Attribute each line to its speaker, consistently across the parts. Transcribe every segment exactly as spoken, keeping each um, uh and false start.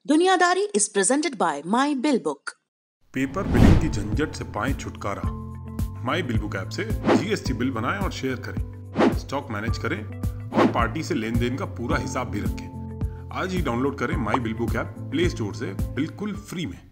Speaker 1: दुनियादारी is presented by My Bill Book.
Speaker 2: Paper billing की झंझट से पाएं छुटकारा। माई बिल बुक ऐप से जीएसटी बिल बनाएं और शेयर करें, स्टॉक मैनेज करें और पार्टी से लेन देन का पूरा हिसाब भी रखें। आज ही डाउनलोड करें my bill book app play store से बिल्कुल फ्री में।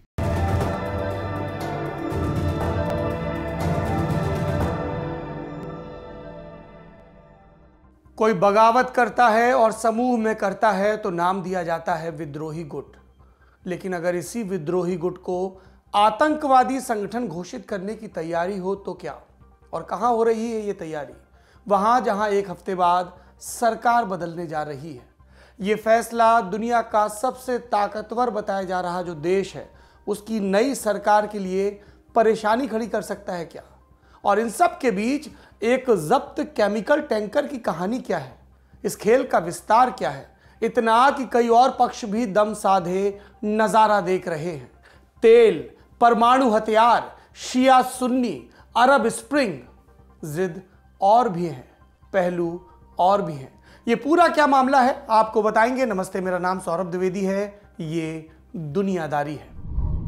Speaker 3: कोई बगावत करता है और समूह में करता है तो नाम दिया जाता है विद्रोही गुट। लेकिन अगर इसी विद्रोही गुट को आतंकवादी संगठन घोषित करने की तैयारी हो तो क्या, और कहां हो रही है ये तैयारी? वहां जहां एक हफ्ते बाद सरकार बदलने जा रही है। ये फैसला दुनिया का सबसे ताकतवर बताया जा रहा जो देश है उसकी नई सरकार के लिए परेशानी खड़ी कर सकता है क्या? और इन सब के बीच एक जब्त केमिकल टैंकर की कहानी क्या है? इस खेल का विस्तार क्या है? इतना कि कई और पक्ष भी दम साधे नजारा देख रहे हैं। तेल, परमाणु हथियार, शिया सुन्नी, अरब स्प्रिंग, जिद और भी हैं, पहलू और भी हैं। ये पूरा क्या मामला है आपको बताएंगे। नमस्ते, मेरा नाम सौरभ द्विवेदी है, ये दुनियादारी है।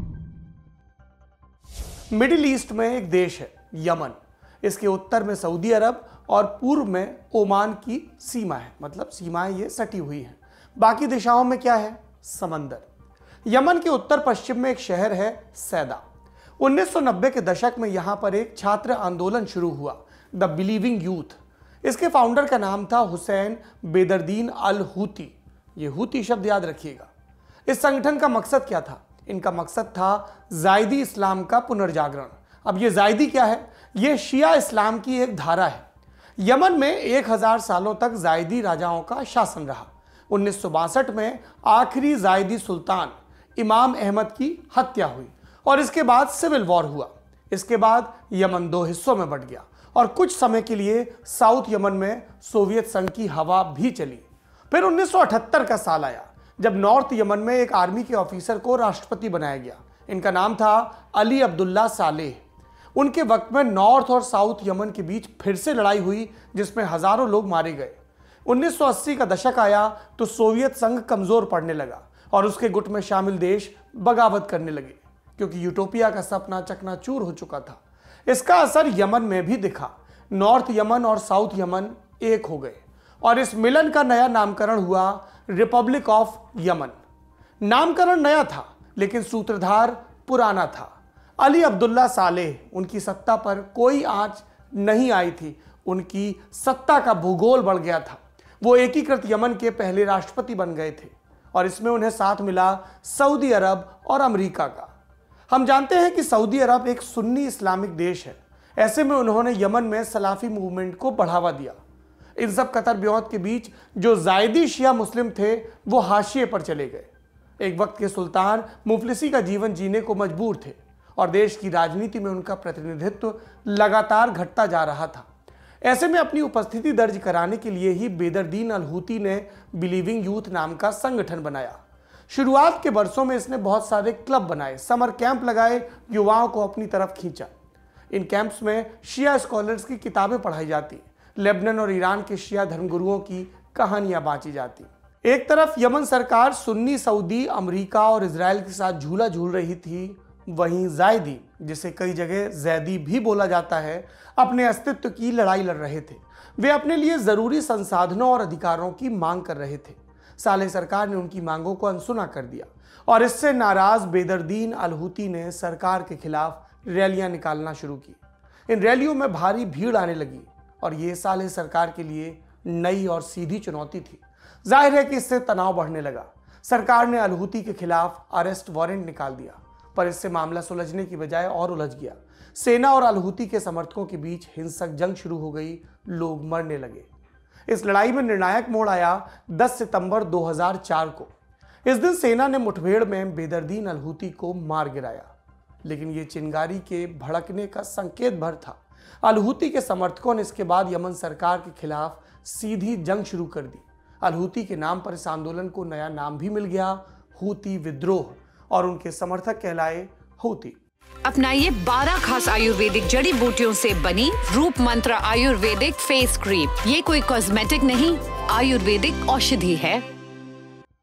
Speaker 3: मिडिल ईस्ट में एक देश है यमन। इसके उत्तर में सऊदी अरब और पूर्व में ओमान की सीमा है, मतलब सीमाएं ये सटी हुई हैं। बाकी दिशाओं में क्या है? समंदर। यमन के उत्तर पश्चिम में एक शहर है सैदा। उन्नीस सौ नब्बे के दशक में यहां पर एक छात्र आंदोलन शुरू हुआ, द बिलीविंग यूथ। इसके फाउंडर का नाम था हुसैन बेदरदीन अल हूती। ये हूती शब्द याद रखिएगा। इस संगठन का मकसद क्या था? इनका मकसद था जायदी इस्लाम का पुनर्जागरण। अब ये जायदी क्या है? ये शिया इस्लाम की एक धारा है। यमन में एक हजार सालों तक जायदी राजाओं का शासन रहा। उन्नीस सौ बासठ में आखिरी जायदी सुल्तान इमाम अहमद की हत्या हुई और इसके बाद सिविल वॉर हुआ। इसके बाद यमन दो हिस्सों में बंट गया और कुछ समय के लिए साउथ यमन में सोवियत संघ की हवा भी चली। फिर उन्नीस सौ अठहत्तर का साल आया जब नॉर्थ यमन में एक आर्मी के ऑफिसर को राष्ट्रपति बनाया गया। इनका नाम था अली अब्दुल्ला सालेह। उनके वक्त में नॉर्थ और साउथ यमन के बीच फिर से लड़ाई हुई जिसमें हजारों लोग मारे गए। उन्नीस सौ अस्सी का दशक आया तो सोवियत संघ कमजोर पड़ने लगा और उसके गुट में शामिल देश बगावत करने लगे क्योंकि यूटोपिया का सपना चकनाचूर हो चुका था। इसका असर यमन में भी दिखा। नॉर्थ यमन और साउथ यमन एक हो गए और इस मिलन का नया नामकरण हुआ रिपब्लिक ऑफ यमन। नामकरण नया था लेकिन सूत्रधार पुराना था। अली अब्दुल्ला सालेह, उनकी सत्ता पर कोई आंच नहीं आई थी। उनकी सत्ता का भूगोल बढ़ गया था। वो एकीकृत यमन के पहले राष्ट्रपति बन गए थे और इसमें उन्हें साथ मिला सऊदी अरब और अमेरिका का। हम जानते हैं कि सऊदी अरब एक सुन्नी इस्लामिक देश है। ऐसे में उन्होंने यमन में सलाफी मूवमेंट को बढ़ावा दिया। इन सब कतर ब्योत के बीच जो जायदी शिया मुस्लिम थे वो हाशिए पर चले गए। एक वक्त के सुल्तान मुफलिसी का जीवन जीने को मजबूर थे और देश की राजनीति में उनका प्रतिनिधित्व लगातार घटता जा रहा था। ऐसे में अपनी उपस्थिति दर्ज कराने के लिए ही बेदरदीन अल हूती ने बिलीविंग यूथ नाम का संगठन बनाया। शुरुआत के वर्षों में इसने बहुत सारे क्लब बनाए, समर कैंप लगाए, युवाओं को अपनी तरफ खींचा। इन कैंप्स में शिया स्कॉलर्स की किताबें पढ़ाई जाती, लेबनान और ईरान के शिया धर्मगुरुओं की कहानियां बांची जाती। एक तरफ यमन सरकार सुन्नी, सऊदी, अमेरिका और इजराइल के साथ झूला झूल रही थी, वहीं जायदी, जिसे कई जगह जैदी भी बोला जाता है, अपने अस्तित्व की लड़ाई लड़ रहे थे। वे अपने लिए जरूरी संसाधनों और अधिकारों की मांग कर रहे थे। सालेह सरकार ने उनकी मांगों को अनसुना कर दिया और इससे नाराज बेदरदीन अल हूती ने सरकार के खिलाफ रैलियां निकालना शुरू की। इन रैलियों में भारी भीड़ आने लगी और ये सालेह सरकार के लिए नई और सीधी चुनौती थी। जाहिर है कि इससे तनाव बढ़ने लगा। सरकार ने अल हूती के खिलाफ अरेस्ट वारंट निकाल दिया, पर इससे मामला सुलझने की बजाय और उलझ गया। सेना और अल हूती के समर्थकों के बीच हिंसक जंग शुरू हो गई, लोग मरने लगे। इस लड़ाई में निर्णायक मोड़ आया दस सितंबर दो हज़ार चार को। इस दिन सेना ने मुठभेड़ में बेदरदीन अल हूती को मार गिराया, लेकिन यह चिंगारी के भड़कने का संकेत भर था। अल हूती के समर्थकों ने इसके बाद यमन सरकार के खिलाफ सीधी जंग शुरू कर दी। अल हूती के नाम पर इस आंदोलन को नया नाम भी मिल गया, हूती विद्रोह, और उनके समर्थक कहलाए हूती।
Speaker 4: अपनाइए बारह खास आयुर्वेदिक जड़ी बूटियों से बनी रूप मंत्र आयुर्वेदिक फेस क्रीम। ये कोई कॉस्मेटिक नहीं, आयुर्वेदिक औषधि है।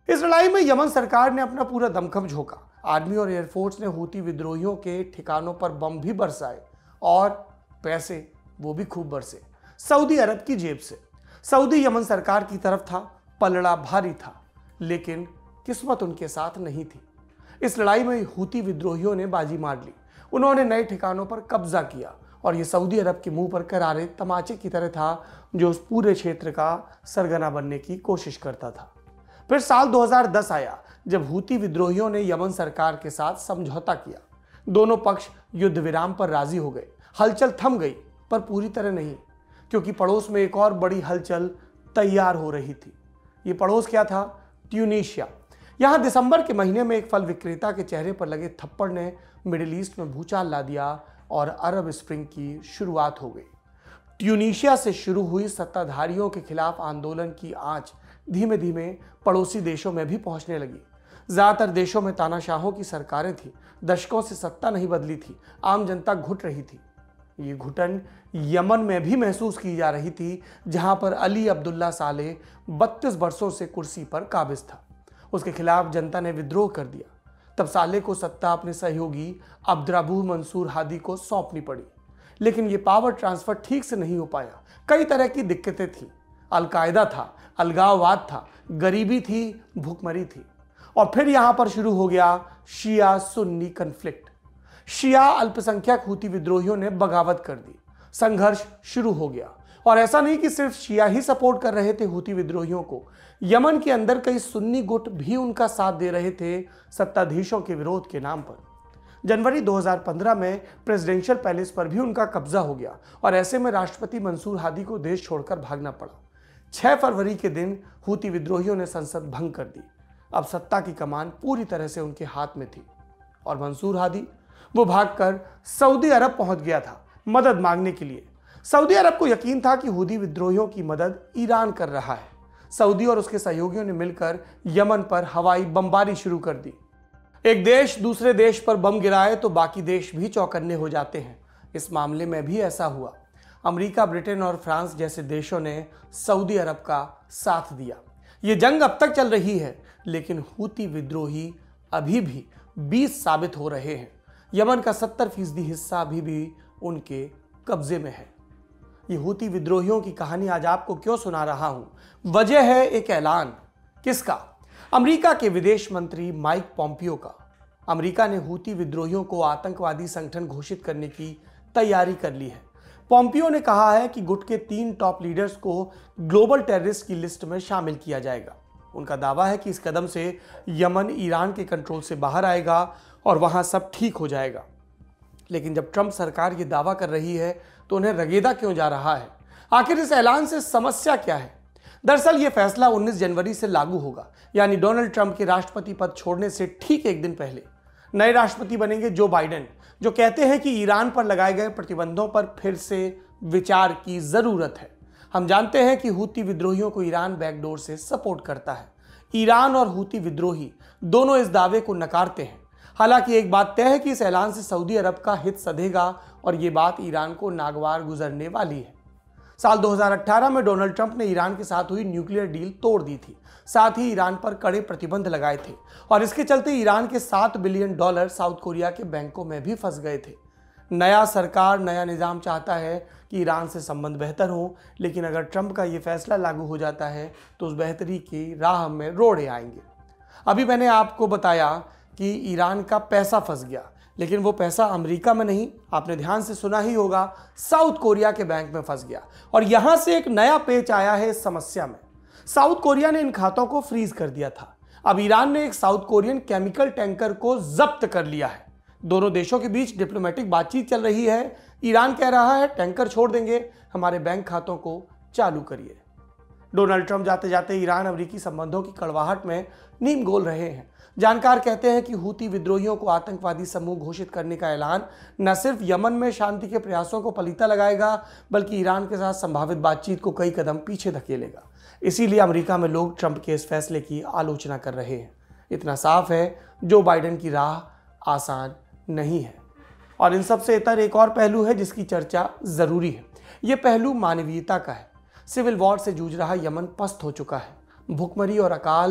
Speaker 3: इस लड़ाई में यमन सरकार ने अपना पूरा दमखम झोंका। आर्मी और एयरफोर्स ने हूती विद्रोहियों के ठिकानों पर बम भी बरसाए और पैसे वो भी खूब बरसे सऊदी अरब की जेब से। सऊदी यमन सरकार की तरफ था, पलड़ा भारी था, लेकिन किस्मत उनके साथ नहीं थी। इस लड़ाई में हूती विद्रोहियों ने बाजी मार ली। उन्होंने नए ठिकानों पर कब्जा किया और ये सऊदी अरब के मुंह पर करारे तमाचे की तरह था, जो उस पूरे क्षेत्र का सरगना बनने की कोशिश करता था। फिर साल दो हज़ार दस आया, जब हूती विद्रोहियों ने यमन सरकार के साथ समझौता किया। दोनों पक्ष युद्ध विराम पर राजी हो गए। हलचल थम गई, पर पूरी तरह नहीं, क्योंकि पड़ोस में एक और बड़ी हलचल तैयार हो रही थी। ये पड़ोस क्या था? ट्यूनीशिया। यहां दिसंबर के महीने में एक फल विक्रेता के चेहरे पर लगे थप्पड़ ने मिडिल ईस्ट में भूचाल ला दिया और अरब स्प्रिंग की शुरुआत हो गई। ट्यूनीशिया से शुरू हुई सत्ताधारियों के खिलाफ आंदोलन की आंच धीमे धीमे पड़ोसी देशों में भी पहुंचने लगी। ज्यादातर देशों में तानाशाहों की सरकारें थी, दशकों से सत्ता नहीं बदली थी, आम जनता घुट रही थी। ये घुटन यमन में भी महसूस की जा रही थी, जहां पर अली अब्दुल्ला सालेह बत्तीस वर्षों से कुर्सी पर काबिज था। उसके खिलाफ जनता ने विद्रोह कर दिया। तब सालेह को सत्ता अपने सहयोगी अब्दुर्रब्बू मंसूर हादी को सौंपनी पड़ी, लेकिन यह पावर ट्रांसफर ठीक से नहीं हो पाया। कई तरह की दिक्कतें थी। अलकायदा था, अलगाववाद था, गरीबी थी, भूखमरी थी। और फिर यहां पर शुरू हो गया शिया सुन्नी कन्फ्लिक्ट। शिया अल्पसंख्यक हूती विद्रोहियों ने बगावत कर दी। संघर्ष शुरू हो गया। और ऐसा नहीं कि सिर्फ शिया ही सपोर्ट कर रहे थे हूती विद्रोहियों को। यमन के अंदर कई सुन्नी गुट भी उनका साथ दे रहे थे, सत्ताधीशों के विरोध के नाम पर। जनवरी दो हज़ार पंद्रह में प्रेसिडेंशियल पैलेस पर भी उनका कब्जा हो गया और ऐसे में राष्ट्रपति मंसूर हादी को देश छोड़कर भागना पड़ा। छह फरवरी के दिन हूती विद्रोहियों ने संसद भंग कर दी। अब सत्ता की कमान पूरी तरह से उनके हाथ में थी और मंसूर हादी वो भागकर सऊदी अरब पहुंच गया था मदद मांगने के लिए। सऊदी अरब को यकीन था कि हूती विद्रोहियों की मदद ईरान कर रहा है। सऊदी और उसके सहयोगियों ने मिलकर यमन पर हवाई बमबारी शुरू कर दी। एक देश दूसरे देश पर बम गिराए तो बाकी देश भी चौकन्ने हो जाते हैं। इस मामले में भी ऐसा हुआ। अमेरिका, ब्रिटेन और फ्रांस जैसे देशों ने सऊदी अरब का साथ दिया। ये जंग अब तक चल रही है, लेकिन हूती विद्रोही अभी भी बीस साबित हो रहे हैं। यमन का सत्तर फीसदी हिस्सा अभी भी उनके कब्जे में है। ये हूती विद्रोहियों की कहानी आज आपको क्यों सुना रहा हूं? वजह है एक ऐलान। किसका? अमेरिका के विदेश मंत्री माइक पॉम्पियो का। अमेरिका ने हूती विद्रोहियों को आतंकवादी संगठन घोषित करने की तैयारी कर ली है। पॉम्पियो ने कहा है कि गुट के तीन टॉप लीडर्स को ग्लोबल टेररिस्ट की लिस्ट में शामिल किया जाएगा। उनका दावा है कि इस कदम से यमन ईरान के कंट्रोल से बाहर आएगा और वहां सब ठीक हो जाएगा। लेकिन जब ट्रंप सरकार ये दावा कर रही है तो उन्हें रगेदा क्यों जा रहा है? आखिर इस ऐलान से समस्या क्या है? दरअसल ये फैसला उन्नीस जनवरी से लागू होगा, यानी डोनाल्ड ट्रंप के राष्ट्रपति पद छोड़ने से ठीक एक दिन पहले। नए राष्ट्रपति बनेंगे जो बाइडेन, जो कहते हैं कि ईरान पर लगाए गए प्रतिबंधों पर फिर से विचार की जरूरत है। हम जानते हैं कि हूती विद्रोहियों को ईरान बैकडोर से सपोर्ट करता है। ईरान और हूती विद्रोही दोनों इस दावे को नकारते हैं। हालांकि एक बात तय है कि इस ऐलान से सऊदी अरब का हित सधेगा और ये बात ईरान को नागवार गुजरने वाली है। साल दो हज़ार अठारह में डोनाल्ड ट्रंप ने ईरान के साथ हुई न्यूक्लियर डील तोड़ दी थी। साथ ही ईरान पर कड़े प्रतिबंध लगाए थे और इसके चलते ईरान के सात बिलियन डॉलर साउथ कोरिया के बैंकों में भी फंस गए थे। नया सरकार, नया निजाम चाहता है कि ईरान से संबंध बेहतर हो, लेकिन अगर ट्रंप का ये फैसला लागू हो जाता है तो उस बेहतरी की राह में रोड़े आएंगे। अभी मैंने आपको बताया कि ईरान का पैसा फंस गया, लेकिन वो पैसा अमेरिका में नहीं, आपने ध्यान से सुना ही होगा, साउथ कोरिया के बैंक में फंस गया। और यहां से एक नया पेच आया है इस समस्या में। साउथ कोरिया ने इन खातों को फ्रीज कर दिया था। अब ईरान ने एक साउथ कोरियन केमिकल टैंकर को जब्त कर लिया है। दोनों देशों के बीच डिप्लोमेटिक बातचीत चल रही है। ईरान कह रहा है टैंकर छोड़ देंगे, हमारे बैंक खातों को चालू करिए। डोनाल्ड ट्रंप जाते जाते ईरान अमेरिकी संबंधों की कड़वाहट में नीम गोल रहे हैं। जानकार कहते हैं कि हूती विद्रोहियों को आतंकवादी समूह घोषित करने का ऐलान न सिर्फ यमन में शांति के प्रयासों को पलीता लगाएगा, बल्कि ईरान के साथ संभावित बातचीत को कई कदम पीछे धकेलेगा। इसीलिए अमेरिका में लोग ट्रंप के इस फैसले की आलोचना कर रहे हैं। इतना साफ है, जो बाइडेन की राह आसान नहीं है। और इन सबसे इतर एक और पहलू है जिसकी चर्चा जरूरी है। यह पहलू मानवीयता का है। सिविल वॉर से जूझ रहा यमन पस्त हो चुका है। भुखमरी और अकाल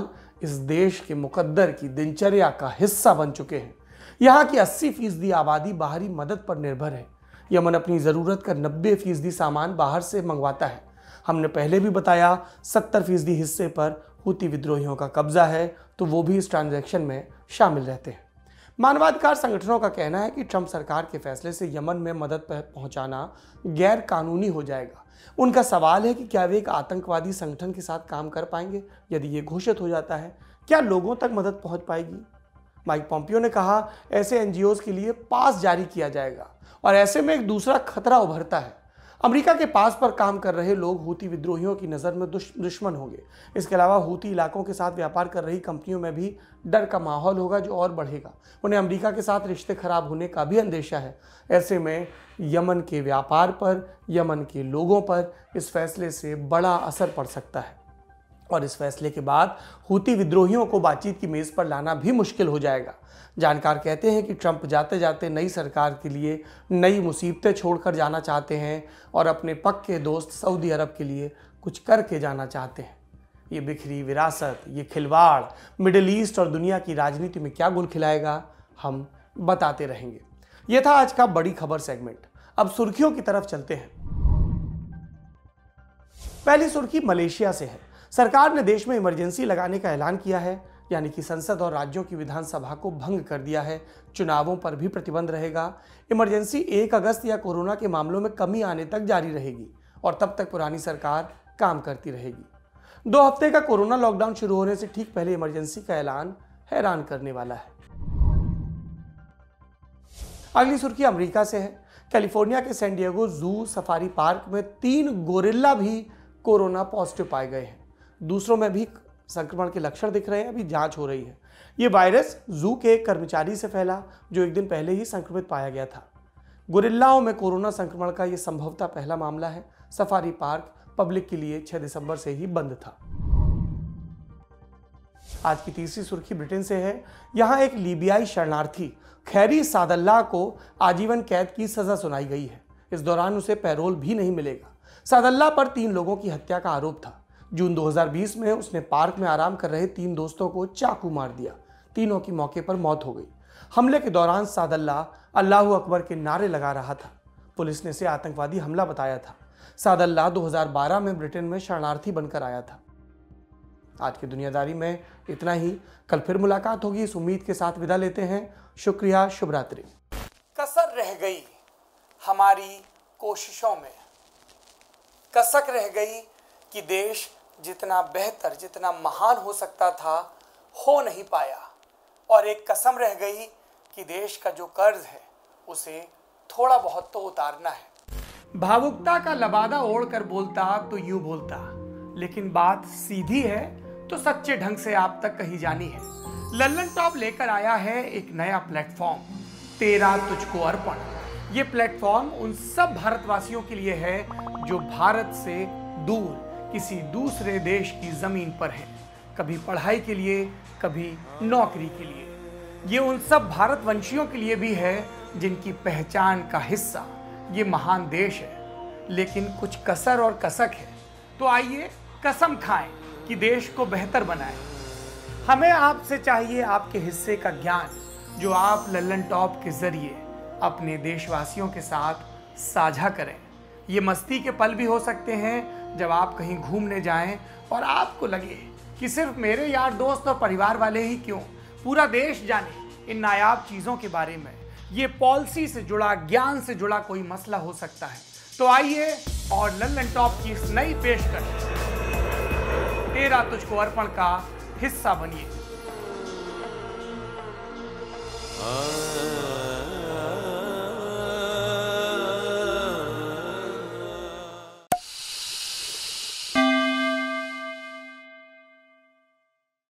Speaker 3: इस देश के मुकद्दर की दिनचर्या का हिस्सा बन चुके हैं। यहाँ की अस्सी फीसदी आबादी बाहरी मदद पर निर्भर है। यमन अपनी ज़रूरत का नब्बे फीसदी सामान बाहर से मंगवाता है। हमने पहले भी बताया सत्तर फीसदी हिस्से पर हूती विद्रोहियों का कब्जा है, तो वो भी इस ट्रांजैक्शन में शामिल रहते हैं। मानवाधिकार संगठनों का कहना है कि ट्रंप सरकार के फैसले से यमन में मदद पहुंचाना गैर कानूनी हो जाएगा। उनका सवाल है कि क्या वे एक आतंकवादी संगठन के साथ काम कर पाएंगे? यदि ये घोषित हो जाता है, क्या लोगों तक मदद पहुंच पाएगी? माइक पॉम्पियो ने कहा, ऐसे एनजीओज के लिए पास जारी किया जाएगा और ऐसे में एक दूसरा खतरा उभरता है। अमेरिका के पास पर काम कर रहे लोग हूती विद्रोहियों की नज़र में दुश, दुश्मन होंगे। इसके अलावा हूती इलाकों के साथ व्यापार कर रही कंपनियों में भी डर का माहौल होगा, जो और बढ़ेगा। उन्हें अमेरिका के साथ रिश्ते खराब होने का भी अंदेशा है। ऐसे में यमन के व्यापार पर, यमन के लोगों पर इस फैसले से बड़ा असर पड़ सकता है और इस फैसले के बाद हूती विद्रोहियों को बातचीत की मेज़ पर लाना भी मुश्किल हो जाएगा। जानकार कहते हैं कि ट्रंप जाते जाते नई सरकार के लिए नई मुसीबतें छोड़कर जाना चाहते हैं और अपने पक्के दोस्त सऊदी अरब के लिए कुछ करके जाना चाहते हैं। ये बिखरी विरासत, ये खिलवाड़ मिडिल ईस्ट और दुनिया की राजनीति में क्या गुल खिलाएगा, हम बताते रहेंगे। यह था आज का बड़ी खबर सेगमेंट। अब सुर्खियों की तरफ चलते हैं। पहली सुर्खी मलेशिया से है। सरकार ने देश में इमरजेंसी लगाने का ऐलान किया है, यानी कि संसद और राज्यों की विधानसभा को भंग कर दिया है। चुनावों पर भी प्रतिबंध रहेगा। इमरजेंसी एक अगस्त या कोरोना के मामलों में कमी आने तक जारी रहेगी और तब तक पुरानी सरकार काम करती रहेगी। दो हफ्ते का कोरोना लॉकडाउन शुरू होने से ठीक पहले इमरजेंसी का ऐलान हैरान करने वाला है। अगली सुर्खी अमेरिका से है। कैलिफोर्निया के San Diego zoo safari park में तीन गोरिल्ला भी कोरोना पॉजिटिव पाए गए हैं। दूसरों में भी संक्रमण के लक्षण दिख रहे हैं। अभी जांच हो रही है। ये वायरस जू के एक कर्मचारी से फैला, जो एक दिन पहले ही संक्रमित पाया गया था। गोरिल्लाओं में कोरोना संक्रमण का यह संभवतः पहला मामला है। सफारी पार्क पब्लिक के लिए छह दिसंबर से ही बंद था। आज की तीसरी सुर्खी ब्रिटेन से है। यहां एक लीबियाई शरणार्थी खैरी सादल्ला को आजीवन कैद की सजा सुनाई गई है। इस दौरान उसे पैरोल भी नहीं मिलेगा। सादल्ला पर तीन लोगों की हत्या का आरोप था। जून दो हज़ार बीस में उसने पार्क में आराम कर रहे तीन दोस्तों को चाकू मार दिया। तीनों की मौके पर मौत हो गई। हमले के दौरान सादल्ला अल्लाहू अकबर के नारे लगा रहा था। पुलिस ने इसे आतंकवादी हमला बताया था। सादल्ला दो हज़ार बारह में ब्रिटेन में शरणार्थी बनकर आया था। आज की दुनियादारी में इतना ही। कल फिर मुलाकात होगी। इस उम्मीद के साथ विदा लेते हैं। शुक्रिया, शुभ रात्रि। कसर रह गई हमारी कोशिशों में, कसक रह गई कि देश जितना बेहतर, जितना महान हो सकता था, हो नहीं पाया। और एक कसम रह गई कि देश का जो कर्ज है उसे थोड़ा बहुत तो उतारना है। भावुकता का लबादा ओढ़कर बोलता तो यूं बोलता, लेकिन बात सीधी है तो सच्चे ढंग से आप तक कही जानी है। लल्लन टॉप लेकर आया है एक नया प्लेटफॉर्म, तेरा तुझको अर्पण। ये प्लेटफॉर्म उन सब भारतवासियों के लिए है जो भारत से दूर किसी दूसरे देश की जमीन पर है, कभी पढ़ाई के लिए, कभी नौकरी के लिए। ये उन सब भारतवंशियों के लिए भी है जिनकी पहचान का हिस्सा ये महान देश है, लेकिन कुछ कसर और कसक है। तो आइए कसम खाएं कि देश को बेहतर बनाएं। हमें आपसे चाहिए आपके हिस्से का ज्ञान, जो आप लल्लन टॉप के जरिए अपने देशवासियों के साथ साझा करें। ये मस्ती के पल भी हो सकते हैं जब आप कहीं घूमने जाएं और आपको लगे कि सिर्फ मेरे यार दोस्त और परिवार वाले ही क्यों, पूरा देश जाने इन नायाब चीज़ों के बारे में। ये पॉलिसी से जुड़ा, ज्ञान से जुड़ा कोई मसला हो सकता है। तो आइए और लल्लन टॉप की इस नई पेशकश तेरा तुझको अर्पण का हिस्सा बनिए।